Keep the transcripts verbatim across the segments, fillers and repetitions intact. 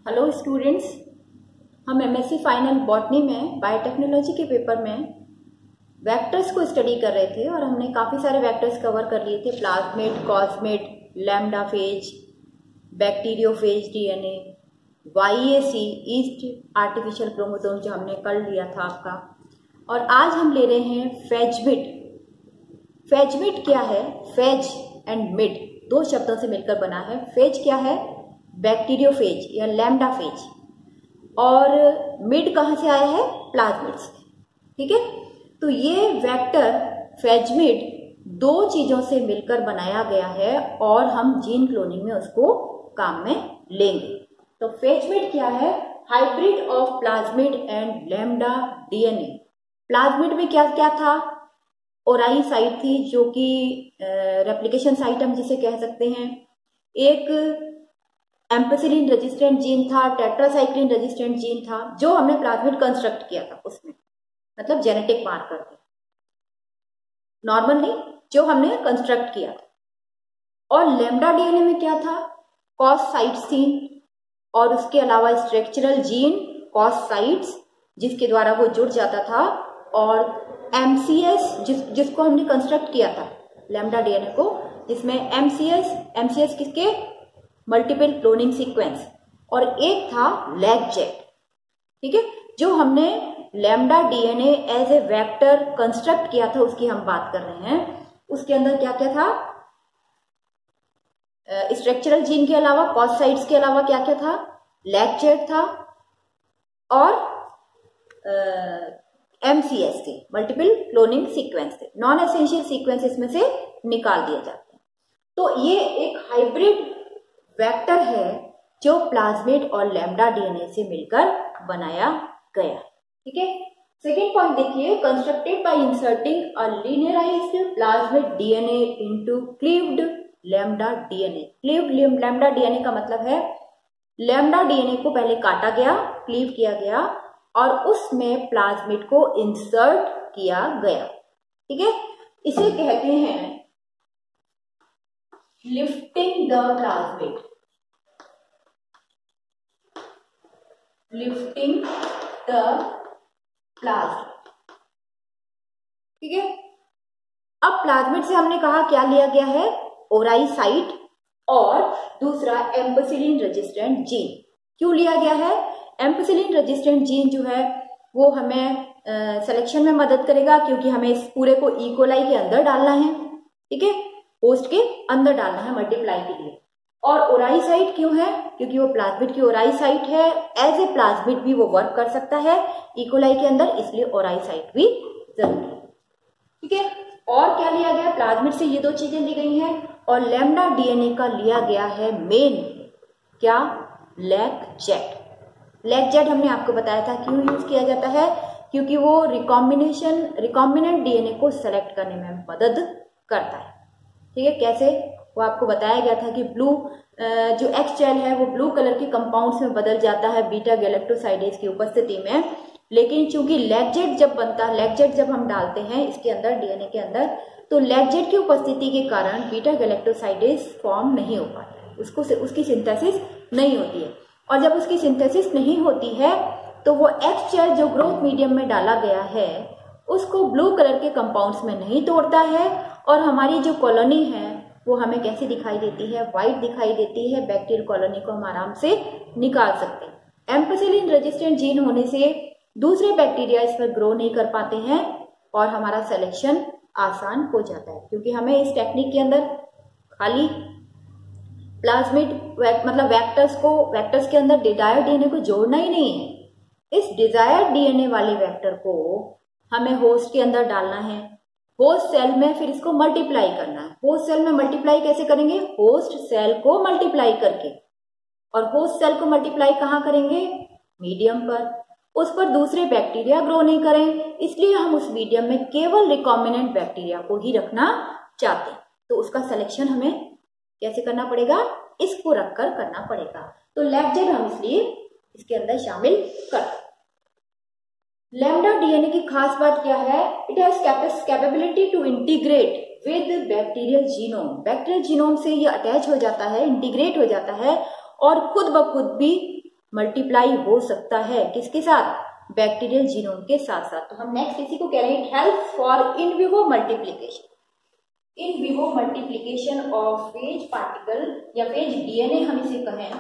Hello students, हम MSc final botany में biotechnology के पेपर में वेक्टर्स को स्टडी कर रहे थे और हमने काफ़ी सारे वेक्टर्स कवर कर लिए थे। Plasmid, cosmid, lambda phage, bacteriophage DNA, YAC, yeast artificial chromosome जो हमने कल लिया था आपका। और आज हम ले रहे हैं फेजमिड। फेजमिड क्या है? फेज एंड मिड दो शब्दों से मिलकर बना है। फेज क्या है? बैक्टीरियोफेज या लैम्डा फेज। और मिड कहाँ से आया है? प्लाज्मिड से। ठीक है, तो ये वेक्टर फेजमिड दो चीजों से मिलकर बनाया गया है और हम जीन क्लोनिंग में उसको काम में लेंगे। तो फेजमिड क्या है? Hybrid of plasmid and lambda DNA. Plasmid में क्या क्या था? ओराई साइट थी जो कि रेप्लिकेशन साइट हम जिसे कह सकते हैं। एक एम्पेसिलिन रेजिस्टेंट जीन था, टेट्रासाइक्लिन रेजिस्टेंट जीन था जो हमने प्लाज्मिड कंस्ट्रक्ट किया था उसमें, मतलब जेनेटिक मार्कर थे, नॉर्मल नहीं, जो हमने कंस्ट्रक्ट किया था। और लैम्डा डीएनए में क्या था? कॉस साइट्स थी और उसके अलावा स्ट्रक्चरल जीन कॉस साइट्स जिसके द्वारा वो जुड़ जाता था, और एमसीएस जिस जिसको हमने कंस्ट्रक्ट किया था लैम्डा डीएनए को, जिसमें एमसीएस एमसीएस किसके? Multiple cloning sequence. और एक था लैग जेट। ठीक है, जो हमने lambda DNA as a vector construct किया था उसकी हम बात कर रहे हैं। उसके अंदर क्या क्या था? स्ट्रक्चरल जीन के अलावा, कॉसाइट्स के अलावा क्या क्या था? लैग जेट था और एमसीएस थे, मल्टीपल क्लोनिंग सीक्वेंस थे। नॉन एसेंशियल सीक्वेंस इसमें से निकाल दिए जाते हैं। तो ये एक हाइब्रिड वेक्टर है जो प्लाज्मिड और लैम्डा डीएनए से मिलकर बनाया गया। ठीक है, सेकेंड पॉइंट देखिए, constructed by inserting a linearised plasmid DNA into cleaved lambda DNA. Cleaved lambda DNA का मतलब है लैम्डा डीएनए को पहले काटा गया, क्लीव किया गया और उसमें प्लाज्मिड को इंसर्ट किया गया। ठीक है, इसे कहते हैं lifting the plasmid. Lifting the plasmid. ठीक है, अब प्लाज्मिड से हमने कहा क्या लिया गया है? ओराई साइट और दूसरा एम्पेसिलिन रेजिस्टेंट जीन। क्यों लिया गया है? एम्पेसिलिन रेजिस्टेंट जीन जो है वो हमें सिलेक्शन में मदद करेगा, क्योंकि हमें इस पूरे को इकोलाई के अंदर डालना है। ठीक है, होस्ट के अंदर डालना है मल्टीप्लाई के लिए। और ओराई साइट क्यों है? क्योंकि वो प्लाज्मिड की ओराई साइट है। एज ए प्लाज्मिड भी वो वर्क कर सकता है इकोलाई के अंदर, इसलिए ओराई साइट भी जरूरी है। ठीक है, और क्या लिया गया? प्लाज्मिड से ये दो चीजें ली गई हैं। और लैम्डा डीएनए का लिया गया है मेन क्या? Lag jet. लैग जेट हमने आपको बताया था क्यों यूज किया जाता है, क्योंकि वो रिकॉम्बिनेशन रिकॉम्बिनेंट डीएनए को सेलेक्ट करने में मदद करता है। ठीक है, कैसे? वो आपको बताया गया था कि ब्लू जो एक्स जेल है वो ब्लू कलर के कंपाउंड्स में बदल जाता है बीटा गैलेक्टोसाइडेज की उपस्थिति में, लेकिन चूंकि लैग जेट जब बनता है, लैग जेट जब हम डालते हैं इसके अंदर डीएनए के अंदर, तो लैग जेट की उपस्थिति के कारण बीटा गैलेक्टोसाइडेज फॉर्म नहीं हो पाता है, उसको उसकी सिंथेसिस नहीं होती है। और जब उसकी सिंथेसिस नहीं होती है तो वो एक्स जेल जो ग्रोथ मीडियम में डाला गया है उसको ब्लू कलर के कंपाउंड्स में नहीं तोड़ता है और हमारी जो कॉलोनी है वो हमें कैसी दिखाई देती है? वाइट दिखाई देती है। बैक्टीरियल कॉलोनी को हम आराम से निकाल सकते हैं। एम्पेसिलिन रेजिस्टेंट जीन होने से दूसरे बैक्टीरिया इस पर ग्रो नहीं कर पाते हैं और हमारा सिलेक्शन आसान हो जाता है, क्योंकि हमें इस टेक्निक के अंदर खाली प्लाज्मिड मतलब वेक्टर्स को वेक्टर्स के अंदर डिजायर्ड डीएनए को जोड़ना ही नहीं है। इस डिजायर्ड डीएनए वाले वेक्टर को हमें होस्ट के अंदर डालना है, होस्ट सेल में फिर इसको मल्टीप्लाई करना है। होस्ट सेल में मल्टीप्लाई कैसे करेंगे? होस्ट सेल को मल्टीप्लाई करके। और होस्ट सेल को मल्टीप्लाई कहाँ करेंगे? मीडियम पर। उस पर दूसरे बैक्टीरिया ग्रो नहीं करें, इसलिए हम उस मीडियम में केवल रिकॉम्बिनेंट बैक्टीरिया को ही रखना चाहते हैं। तो उसका सिलेक्शन हमें कैसे करना पड़ेगा? इसको रखकर करना पड़ेगा। तो लैग जेट हम इसलिए इसके अंदर शामिल कर। लैम्डा डीएनए की खास बात क्या है? It has capability to integrate with bacterial genome. Bacterial genome से ये अटैच हो जाता है, इंटीग्रेट हो जाता है और खुद ब खुद भी मल्टीप्लाई हो सकता है किसके साथ, बैक्टीरियल जीनोम के साथ साथ। तो हम नेक्स्ट इसी को कह रहे हैं help for in vivo multiplication, in vivo multiplication of phage particle या फेज डीएनए हम इसे कहें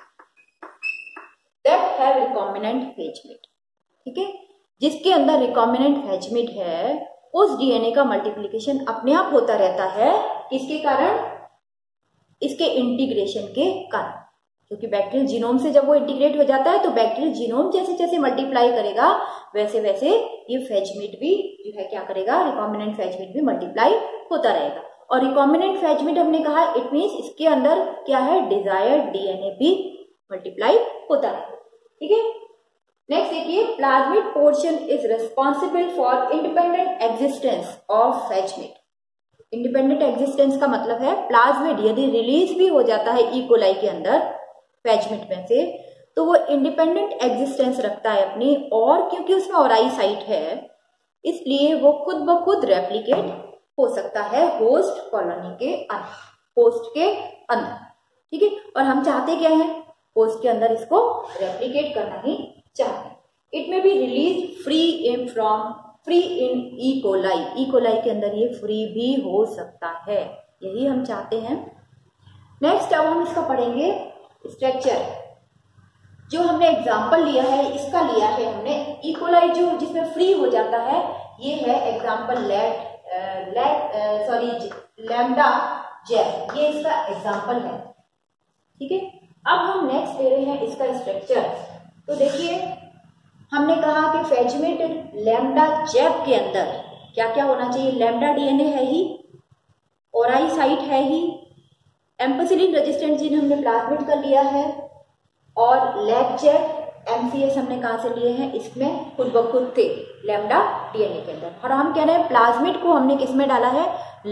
दैट हैव रिकॉम्बिनेंट फेजमेट, ठीक है, जिसके अंदर रिकॉम्बिनेंट फेजमेट है उस डीएनए का मल्टीप्लीकेशन अपने आप होता रहता है, किसके कारण, इसके इंटीग्रेशन के कारण, क्योंकि बैक्टीरियल जीनोम से जब वो इंटीग्रेट हो जाता है तो बैक्टीरियल जीनोम जैसे जैसे मल्टीप्लाई करेगा वैसे वैसे ये फेजमेट भी जो है क्या करेगा, रिकॉम्बिनेंट फेजमेट भी मल्टीप्लाई होता रहेगा। और रिकॉम्बिनेंट फेजमेट हमने कहा इट मीन्स इसके अंदर क्या है, डिजायर्ड डीएनए भी मल्टीप्लाई होता है, ठीक है। नेक्स्ट देखिए, plasmid portion is responsible for independent existence of phagemid. Independent existence का मतलब है प्लाज्मिड यदि रिलीज भी हो जाता है ई कोलाई के अंदर फेजमेट में से तो वो इंडिपेंडेंट एग्जिस्टेंस रखता है अपनी, और क्योंकि उसमें ओराई साइट है इसलिए वो खुद ब खुद रेप्लिकेट हो सकता है होस्ट कॉलोनी के अंदर, होस्ट के अंदर, ठीक है। और हम चाहते क्या है, होस्ट के अंदर इसको रेप्लिकेट करना ही चाहते हैं। It may be release free in from free in E coli, E coli के अंदर ये फ्री भी हो सकता है, यही हम चाहते हैं। नेक्स्ट अब हम इसका पढ़ेंगे स्ट्रक्चर। जो हमने एग्जाम्पल लिया है इसका लिया है हमने ई कोलाई जो जिसमें फ्री हो जाता है, ये है example let let sorry lambda ZAP, ये इसका एग्जाम्पल है, ठीक है। अब हम नेक्स्ट ले रहे हैं इसका स्ट्रक्चर। तो देखिए हमने कहा कि फेजमेट लैम्डा जेब के अंदर क्या क्या होना चाहिए, लैम्डा डीएनए है ही, ओराई साइट है ही, एम्पेसिलिन रेजिस्टेंट जीन हमने प्लाज्मिड का लिया है, और लैग जेब एमसीएस हमने कहां से लिए हैं, इसमें खुद ब खुद थे लैम्डा डीएनए के अंदर। और हम कह रहे हैं प्लाज्मिड को हमने किसमें डाला है,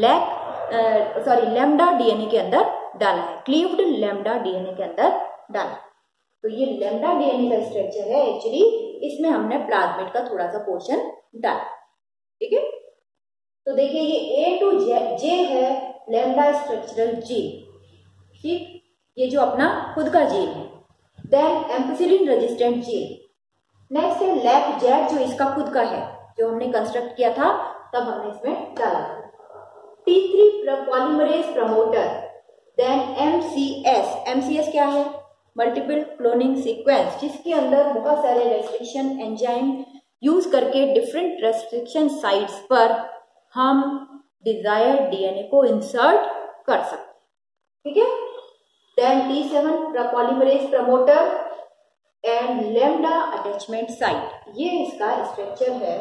लैग सॉरी लैम्डा डीएनए के अंदर डाला है, क्लीव्ड लैम्डा डीएनए के अंदर डाला। तो ये लैम्डा डीएनए का स्ट्रक्चर है, एक्चुअली इसमें हमने प्लाज्मिड का थोड़ा सा पोर्शन डाला, ठीक है। तो देखिए ये ए टू जे जे है लैम्डा स्ट्रक्चरल जीन, ठीक, ये जो अपना खुद का जीन है। Then ampicillin resistant gene, next है लैग जेड जो इसका खुद का है, जो हमने कंस्ट्रक्ट किया था तब हमने इसमें डाला था। T three polymerase promoter, then MCS, MCS क्या है, मल्टीपल क्लोनिंग सीक्वेंस, जिसके अंदर बहुत सारे रेस्ट्रिक्शन एंजाइम यूज करके डिफरेंट रेस्ट्रिक्शन साइट्स पर हम डिजायर्ड डीएनए को इंसर्ट कर सकते हैं, ठीक है। Then T seven polymerase promoter and lambda attachment site, ये इसका स्ट्रक्चर है।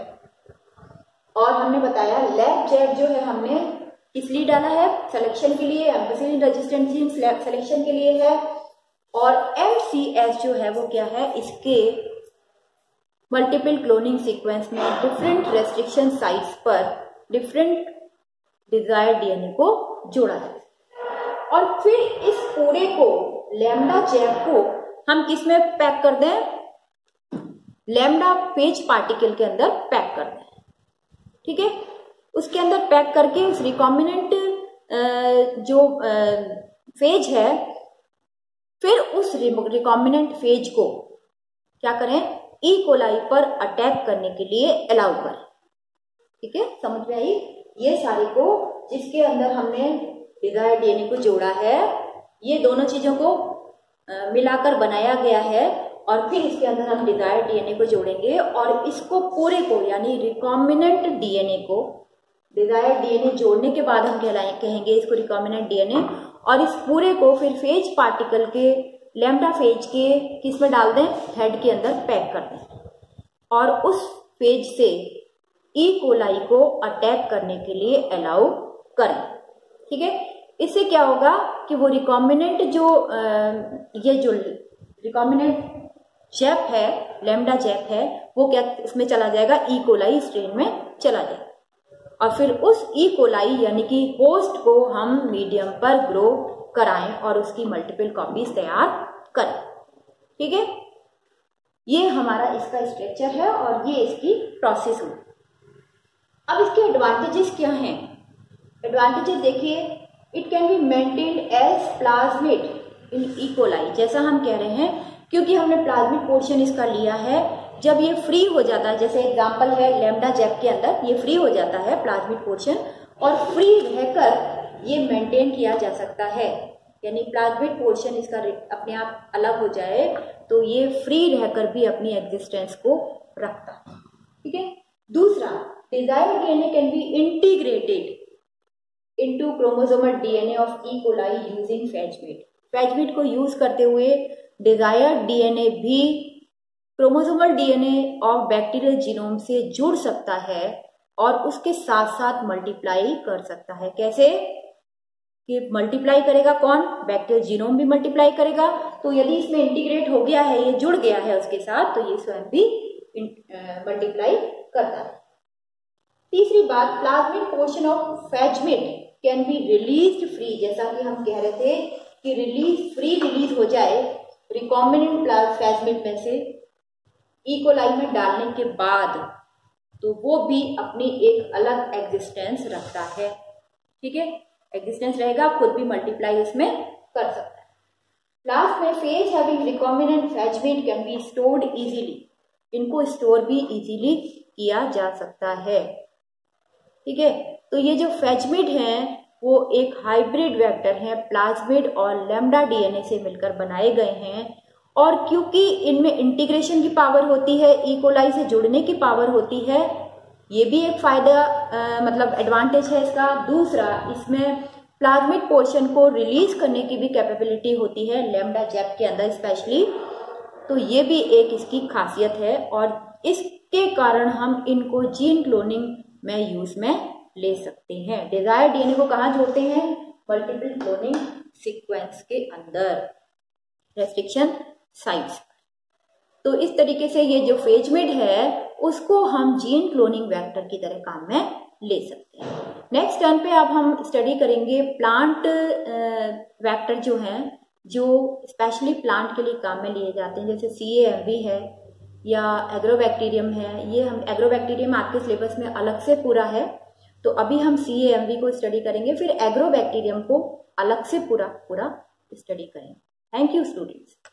और हमने बताया लैग जेड जो है हमने इसलिए डाला है सिलेक्शन के लिए, एम्पेसिलिन रेजिस्टेंट जीन सिलेक्शन के लिए है, और एमसीएस जो है वो क्या है, इसके मल्टीपल क्लोनिंग सीक्वेंस में डिफरेंट रेस्ट्रिक्शन साइट्स पर डिफरेंट डिजायर्ड डीएनए को जोड़ा है। और फिर इस पूरे को लैम्डा जेब को हम किस में पैक कर दें, लैम्डा फेज पार्टिकल के अंदर पैक कर दें, ठीक है। उसके अंदर पैक करके उस रिकॉम्बिनेंट जो फेज है, फिर उस रिकॉम्बिनेंट फेज को क्या करें, ई कोलाई पर अटैक करने के लिए अलाउ करें, ठीक है। समझ में आई ये सारे को, जिसके अंदर हमने डिजायर्ड डीएनए को जोड़ा है, ये दोनों चीजों को मिलाकर बनाया गया है, और फिर इसके अंदर हम डिजायर्ड डीएनए को जोड़ेंगे और इसको पूरे को यानी रिकॉम्बिनेंट डीएनए को, डिजायर्ड डीएनए जोड़ने के बाद हम कहलाएं कहेंगे इसको रिकॉम्बिनेंट डीएनए, और इस पूरे को फिर फेज पार्टिकल के लैम्डा फेज के किस में डाल दें, हेड के अंदर पैक कर दें, और उस फेज से ई कोलाई को अटैक करने के लिए अलाउ करें, ठीक है। इससे क्या होगा कि वो रिकॉम्बिनेंट जो आ, ये जो रिकॉम्बिनेंट जेब है, लैम्डा जेब है, वो क्या इसमें चला जाएगा, ई कोलाई स्ट्रेन में चला जाएगा, और फिर उस ई कोलाई यानी कि होस्ट को हम मीडियम पर ग्रो कराएं और उसकी मल्टीपल कॉपीज तैयार करें, ठीक है। ये हमारा इसका स्ट्रक्चर है और ये इसकी प्रोसेस हुई। अब इसके एडवांटेजेस क्या हैं, एडवांटेजेस देखिए, it can be maintained as plasmid in E coli, जैसा हम कह रहे हैं क्योंकि हमने प्लाज्मिड पोर्शन इसका लिया है, जब ये फ्री हो जाता है, जैसे एग्जांपल है लैम्डा जैक के अंदर ये फ्री हो जाता है प्लाज्मिड पोर्शन, और फ्री रहकर ये मेंटेन किया जा सकता है, यानी प्लाज्मिड पोर्शन इसका अपने आप अलग हो जाए तो ये फ्री रहकर भी अपनी एग्जिस्टेंस को रखता है। ठीक है। दूसरा, desired DNA can be integrated into chromosomal DNA of E coli using phagemid. Phagemid को यूज करते हुए डिजायर्ड डीएनए भी chromosomal DNA of bacterial genome से जुड़ सकता है और उसके साथ साथ मल्टीप्लाई कर सकता है। कैसे कि मल्टीप्लाई करेगा कौन? बैक्टीरियल जीनोम भी मल्टीप्लाई करेगा, तो यदि इसमें इंटीग्रेट हो गया है, ये जुड़ गया है उसके साथ, तो ये स्वयं भी मल्टीप्लाई करता है। तीसरी बात, plasmid portion of phasmid can be released free, जैसा कि हम कह रहे थे कि रिलीज फ्री रिलीज हो जाए रिकॉम्बिनेंट फैजमिड में से ई कोलाई में डालने के बाद, तो वो भी अपनी एक अलग एग्जिस्टेंस रखता है। ठीक है, एग्जिस्टेंस रहेगा, खुद भी मल्टीप्लाई उसमें कर सकता है। लास्ट में, phage having recombinant phasmid can be stored easily, इनको स्टोर भी इजीली किया जा सकता है। ठीक है, तो ये जो फैजमिड हैं वो एक हाइब्रिड वेक्टर हैं, प्लाज्मिड और लैम्डा डीएनए से मिलकर बनाए गए हैं, और क्योंकि इनमें इंटीग्रेशन की पावर होती है, ई कोलाई से जुड़ने की पावर होती है, ये भी एक फायदा आ, मतलब एडवांटेज है इसका। दूसरा, इसमें प्लाज्मिड पोर्शन को रिलीज करने की भी कैपेबिलिटी होती है लैम्डा जैक के अंदर स्पेशली, तो ये भी एक इसकी खासियत है, और इसके कारण हम इनको जीन क्लोनिंग में यूज में ले सकते हैं। डिजायर्ड डीएनए को कहाँ जोड़ते हैं? मल्टीपल क्लोनिंग सीक्वेंस के अंदर, रेस्ट्रिक्शन साइट्स। तो इस तरीके से ये जो फैजमिड है उसको हम जीन क्लोनिंग वेक्टर की तरह काम में ले सकते हैं। नेक्स्ट टर्न पे अब हम स्टडी करेंगे प्लांट वेक्टर जो हैं, जो स्पेशली प्लांट के लिए काम में लिए जाते हैं, जैसे सी ए एम वी है या एग्रोबैक्टीरियम है। ये हम एग्रोबैक्टीरियम आपके सिलेबस में अलग से पूरा है, तो अभी हम सी ए एम वी को स्टडी करेंगे, फिर एग्रोबैक्टीरियम को अलग से पूरा पूरा स्टडी करेंगे। Thank you students.